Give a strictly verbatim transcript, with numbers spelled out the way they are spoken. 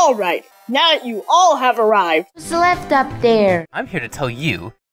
Alright, now that you all have arrived, Who's left up there? I'm here to tell you